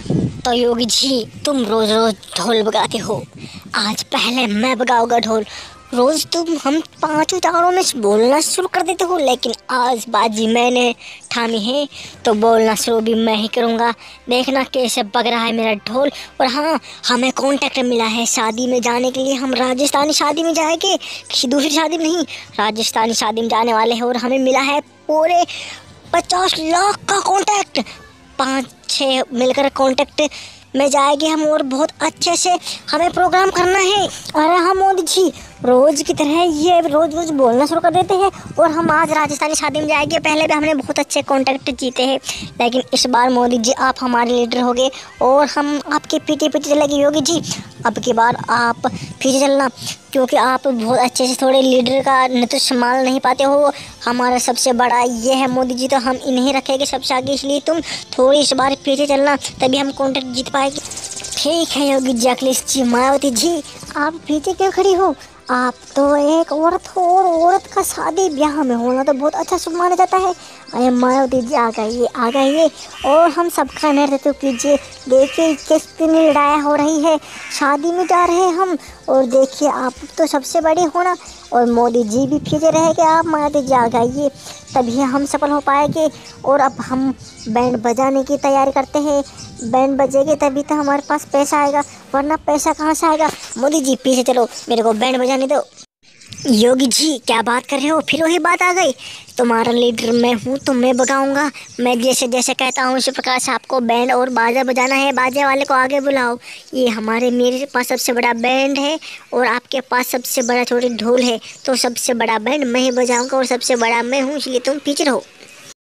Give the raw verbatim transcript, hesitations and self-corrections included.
तो योगी जी, तुम रोज रोज ढोल बजाते हो। आज पहले मैं बजाऊंगा ढोल। रोज तुम हम पांचों चारों में से बोलना शुरू कर देते हो, लेकिन आज बाजी मैंने ठानी है तो बोलना शुरू भी मैं ही करूँगा। देखना कैसे बज रहा है मेरा ढोल। और हाँ, हमें कॉन्टैक्ट मिला है शादी में जाने के लिए। हम राजस्थानी शादी में जाएंगे, किसी दूसरी शादी में नहीं, राजस्थानी शादी में जाने वाले हैं। और हमें मिला है पूरे पचास लाख का कॉन्टैक्ट। पाँच छः मिलकर कॉन्टैक्ट में जाएंगे हम, और बहुत अच्छे से हमें प्रोग्राम करना है। अरे हाँ मोदी जी, रोज़ की तरह ये रोज़ रोज़ बोलना शुरू कर देते हैं। और हम आज राजस्थानी शादी में जाएंगे। पहले भी हमने बहुत अच्छे कॉन्टैक्ट जीते हैं, लेकिन इस बार मोदी जी आप हमारे लीडर हो गए और हम आपके पीछे पीछे चलेंगे। योगी जी, अब की बार आप पीछे चलना, क्योंकि आप बहुत अच्छे से थोड़े लीडर का नेतृत्व संभाल नहीं पाते हो। हमारा सबसे बड़ा ये है मोदी जी, तो हम इन्हें रखेंगे सबसे आगे, इसलिए तुम थोड़ी इस बार पीछे चलना, तभी हम कॉन्टैक्ट जीत पाएंगे। ठीक है योगी जी, अखिलेश जी, मायावती जी, आप पीछे क्यों खड़ी हो? आप तो एक औरत हो, और औरत का शादी ब्याह में होना तो बहुत अच्छा शुभ माना जाता है। अरे मायावती जी, आ गई आ गई और हम सबका नेतृत्व कीजिए। देखिए कितनी लड़ाई हो रही है, शादी में जा रहे हैं हम, और देखिए आप तो सबसे बड़े होना, और मोदी जी भी पीछे रहेंगे। आप मायावती जी आ गई, तभी हम सफल हो पाएंगे। और अब हम बैंड बजाने की तैयारी करते हैं। बैंड बजेगी तभी तो हमारे पास पैसा आएगा, वरना पैसा कहाँ से आएगा। मोदी जी पीछे चलो, मेरे को बैंड बजाने दो। योगी जी क्या बात कर रहे हो, फिर वही बात आ गई। तुम्हारा लीडर मैं हूँ तो मैं बजाऊंगा। मैं जैसे जैसे कहता हूँ उसी प्रकार से आपको बैंड और बाजा बजाना है। बाजे वाले को आगे बुलाओ। ये हमारे मेरे पास सबसे बड़ा बैंड है, और आपके पास सबसे बड़ा छोटी ढोल है, तो सबसे बड़ा बैंड मैं ही बजाऊंगा, और सबसे बड़ा मैं हूँ, इसलिए तुम पीछे रहो।